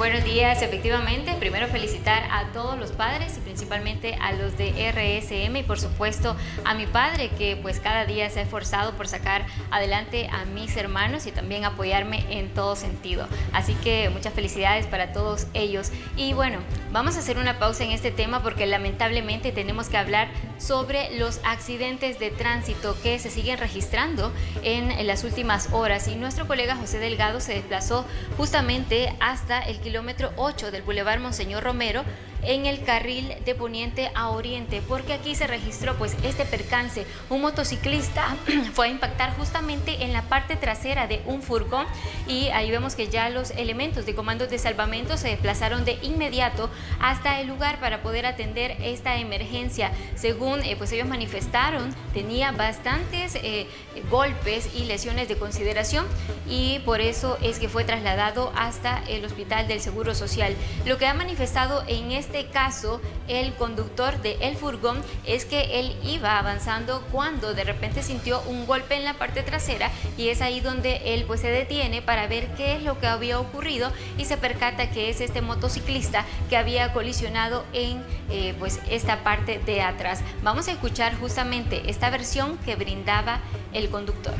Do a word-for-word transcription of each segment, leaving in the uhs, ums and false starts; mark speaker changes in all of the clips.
Speaker 1: Buenos días, efectivamente, primero felicitar a todos los padres y principalmente a los de R S M y por supuesto a mi padre que pues cada día se ha esforzado por sacar adelante a mis hermanos y también apoyarme en todo sentido. Así que muchas felicidades para todos ellos. Y bueno, vamos a hacer una pausa en este tema porque lamentablemente tenemos que hablar sobre los accidentes de tránsito que se siguen registrando en las últimas horas y nuestro colega José Delgado se desplazó justamente hasta el kilómetro ocho del Boulevard Monseñor Romero en el carril de poniente a oriente, porque aquí se registró pues este percance. Un motociclista fue a impactar justamente en la parte trasera de un furgón y ahí vemos que ya los elementos de comandos de salvamento se desplazaron de inmediato hasta el lugar para poder atender esta emergencia. Según eh, pues ellos manifestaron, tenía bastantes eh, golpes y lesiones de consideración y por eso es que fue trasladado hasta el Hospital del Seguro Social. Lo que ha manifestado en este En este caso, el conductor del furgón es que él iba avanzando cuando de repente sintió un golpe en la parte trasera y es ahí donde él pues se detiene para ver qué es lo que había ocurrido y se percata que es este motociclista que había colisionado en eh, pues esta parte de atrás. Vamos a escuchar justamente esta versión que brindaba el conductor.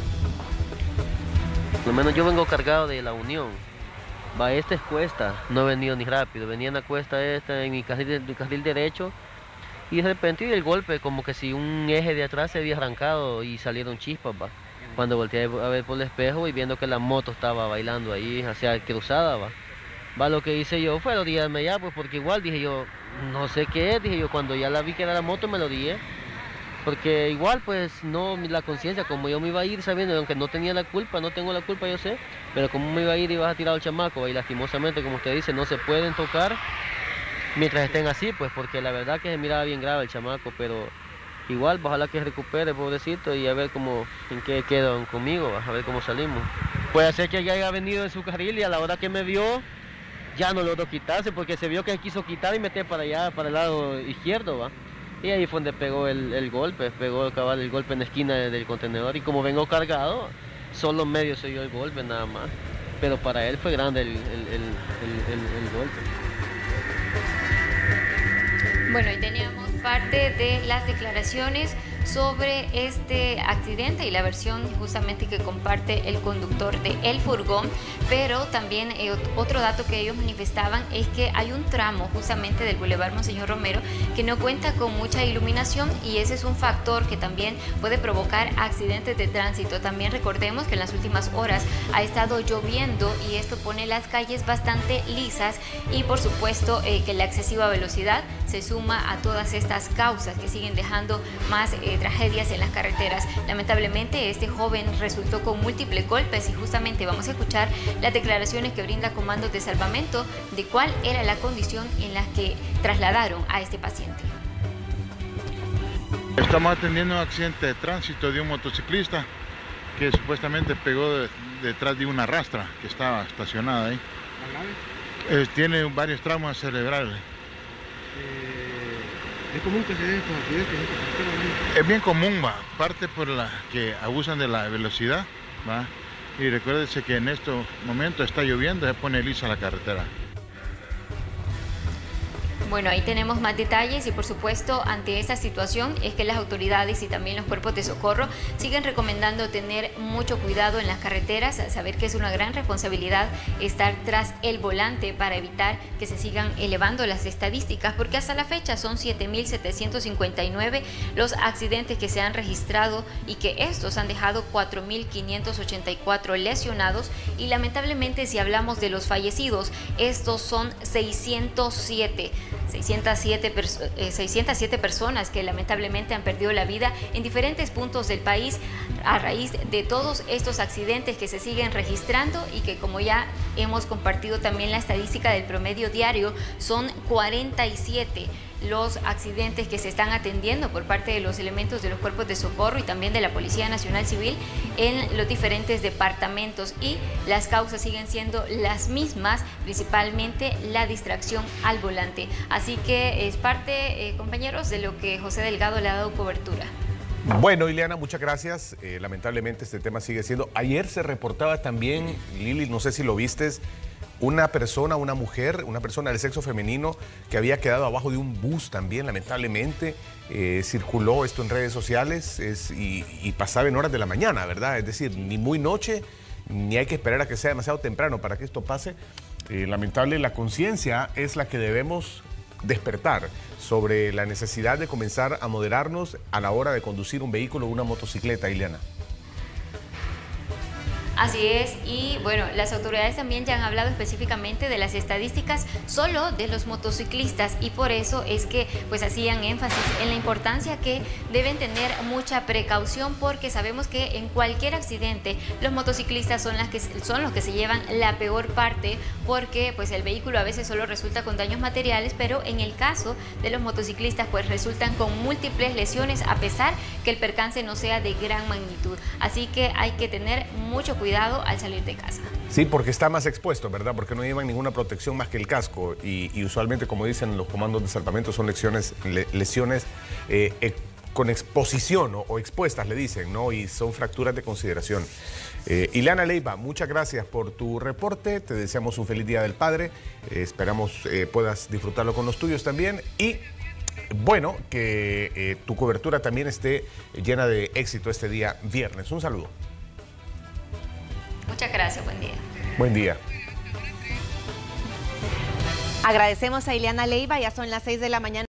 Speaker 2: Por lo menos yo vengo cargado de La Unión. Va, esta es cuesta, no he venido ni rápido, venía en la cuesta esta, en mi carril, mi carril derecho, y de repente y el golpe, como que si un eje de atrás se había arrancado y salieron chispas, va. Cuando volteé a ver por el espejo y viendo que la moto estaba bailando ahí hacia cruzada, va. Va, lo que hice yo fue odiarme ya, pues porque igual dije yo, no sé qué es, dije yo, cuando ya la vi que era la moto me lo odié. Porque igual pues no, la conciencia, como yo me iba a ir sabiendo, aunque no tenía la culpa, no tengo la culpa yo sé, pero como me iba a ir y ibas a tirar al chamaco, y lastimosamente como usted dice, no se pueden tocar mientras estén así, pues porque la verdad que se miraba bien grave el chamaco, pero igual ojalá que recupere, pobrecito, y a ver cómo, en qué quedan conmigo, a ver cómo salimos. Puede ser que ya haya venido en su carril y a la hora que me vio, ya no logró quitarse, porque se vio que quiso quitar y meter para allá, para el lado izquierdo, va. Y ahí fue donde pegó el, el golpe, pegó cabal el golpe en la esquina del contenedor y como vengo cargado, solo medio se dio el golpe nada más. Pero para él fue grande el, el, el, el, el, el golpe.
Speaker 1: Bueno, y teníamos parte de las declaraciones sobre este accidente y la versión justamente que comparte el conductor de el furgón, pero también eh, otro dato que ellos manifestaban es que hay un tramo justamente del Boulevard Monseñor Romero que no cuenta con mucha iluminación y ese es un factor que también puede provocar accidentes de tránsito. También recordemos que en las últimas horas ha estado lloviendo y esto pone las calles bastante lisas y por supuesto eh, que la excesiva velocidad se suma a todas estas causas que siguen dejando más eh, tragedias en las carreteras. Lamentablemente este joven resultó con múltiples golpes y justamente vamos a escuchar las declaraciones que brinda comandos de salvamento de cuál era la condición en la que trasladaron a este paciente.
Speaker 3: Estamos atendiendo un accidente de tránsito de un motociclista que supuestamente pegó de, detrás de una rastra que estaba estacionada ahí. Eh, tiene varios traumas cerebrales.
Speaker 4: ¿Es común que se den estos accidentes?
Speaker 3: Es bien común, va, parte por la que abusan de la velocidad, va, y recuérdese que en estos momentos está lloviendo, se pone lisa la carretera.
Speaker 1: Bueno, ahí tenemos más detalles y por supuesto ante esta situación es que las autoridades y también los cuerpos de socorro siguen recomendando tener mucho cuidado en las carreteras, saber que es una gran responsabilidad estar tras el volante para evitar que se sigan elevando las estadísticas, porque hasta la fecha son siete mil setecientos cincuenta y nueve los accidentes que se han registrado y que estos han dejado cuatro mil quinientos ochenta y cuatro lesionados y lamentablemente si hablamos de los fallecidos, estos son seiscientos siete. seiscientas siete, eh, seiscientas siete personas que lamentablemente han perdido la vida en diferentes puntos del país a raíz de todos estos accidentes que se siguen registrando y que como ya hemos compartido también la estadística del promedio diario son cuarenta y siete los accidentes que se están atendiendo por parte de los elementos de los cuerpos de socorro y también de la Policía Nacional Civil en los diferentes departamentos y las causas siguen siendo las mismas, principalmente la distracción al volante. Así que es parte, eh, compañeros, de lo que José Delgado le ha dado cobertura.
Speaker 5: Bueno, Ileana, muchas gracias. Eh, lamentablemente este tema sigue siendo... Ayer se reportaba también, Lili, no sé si lo vistes, una persona, una mujer, una persona del sexo femenino que había quedado abajo de un bus también, lamentablemente. Eh, circuló esto en redes sociales es, y, y pasaba en horas de la mañana, ¿verdad? Es decir, ni muy noche, ni hay que esperar a que sea demasiado temprano para que esto pase. Eh, lamentable, la conciencia es la que debemos despertar sobre la necesidad de comenzar a moderarnos a la hora de conducir un vehículo o una motocicleta, Ileana.
Speaker 1: Así es, y bueno, las autoridades también ya han hablado específicamente de las estadísticas solo de los motociclistas, y por eso es que pues hacían énfasis en la importancia que deben tener mucha precaución, porque sabemos que en cualquier accidente los motociclistas son, las que, son los que se llevan la peor parte, porque pues el vehículo a veces solo resulta con daños materiales, pero en el caso de los motociclistas pues resultan con múltiples lesiones, a pesar que el percance no sea de gran magnitud. Así que hay que tener mucho cuidado cuidado al salir de casa.
Speaker 5: Sí, porque está más expuesto, ¿verdad? Porque no llevan ninguna protección más que el casco y, y usualmente, como dicen los comandos de salvamento, son lesiones, le, lesiones eh, eh, con exposición o, o expuestas, le dicen, ¿no? Y son fracturas de consideración. Eh, Ileana Leiva, muchas gracias por tu reporte, te deseamos un feliz Día del Padre, eh, esperamos eh, puedas disfrutarlo con los tuyos también y bueno, que eh, tu cobertura también esté llena de éxito este día viernes. Un saludo.
Speaker 1: Muchas gracias, buen día.
Speaker 5: Buen día.
Speaker 6: Agradecemos a Ileana Leiva, ya son las seis de la mañana.